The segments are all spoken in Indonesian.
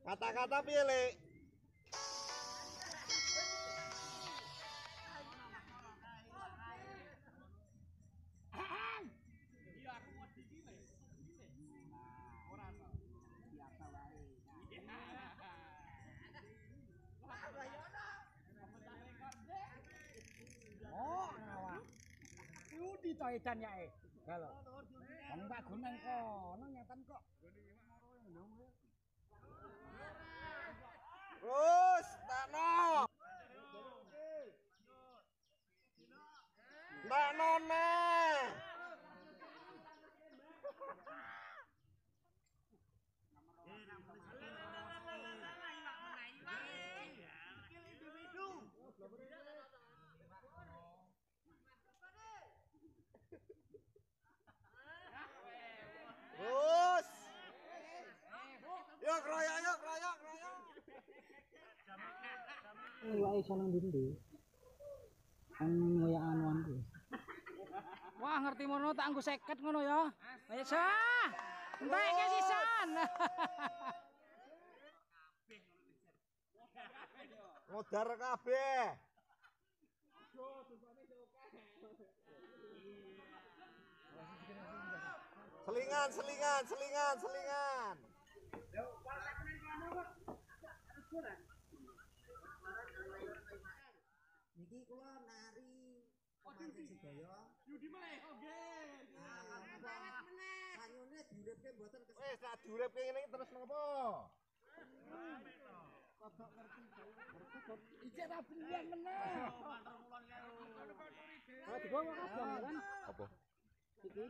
Kata-kata piye, Lek? Iya aku mau iki Lek. Ora to. Biasa wae. Wah, ya ono. Oh, ngawak. Yudi to edan yae. Kalau. Wong Pak Guneng kono nyatan kok. Terus, takno. Takno neh. Terus. Yuk kroyok, yuk kroyok, kroyok. Wae sono ndi? Ngoyak anuan ku. Wah, ngerti mono tak nggo 50 ngono ya. Ayo sah. Entek ke sisan. Modar kabeh. Selingan, selingan, selingan, selingan. Niki kula nari pemancing sedaya. Yudi meh, oke. Sanyune diuripke mboten Wis tak diuripke ngene iki terus nopo? Ijek ra bener meneh. Oh, digowo kabeh kan? Apa? Iki.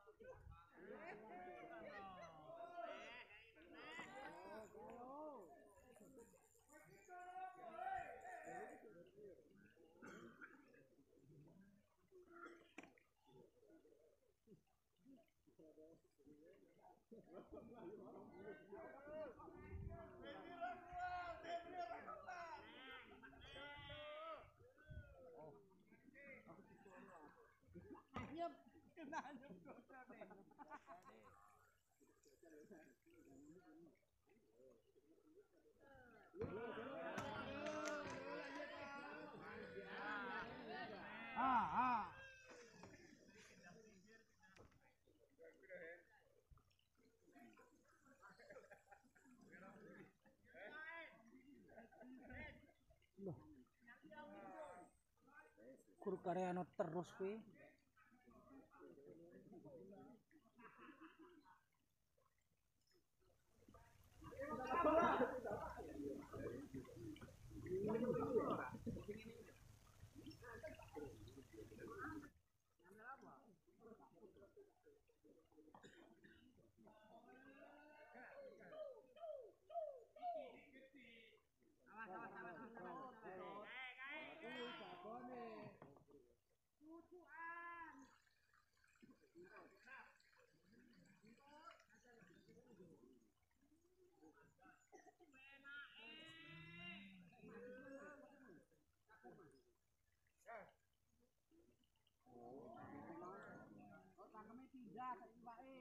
Anyep kena anyep dosane. Ah. Loh. Kur kareano terus kuwi. Tangkeme pindah saiki wae.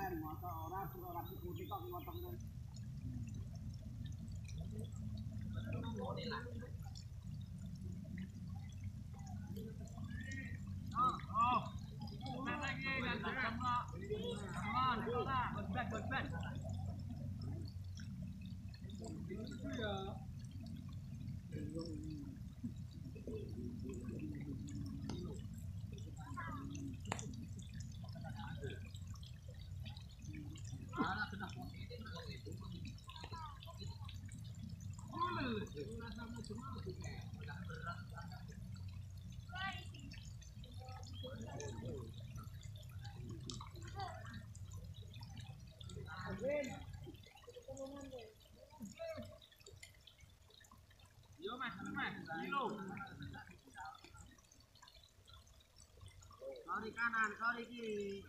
sampean moto ora putih kok ngotong. Sorry kanan, sorry kiri.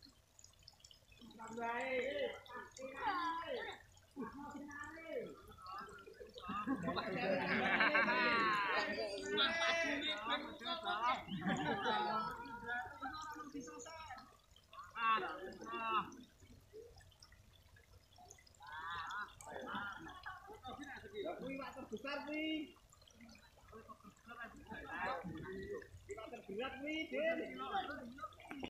Kuwi water besar kuwi. Water berat kuwi, Den.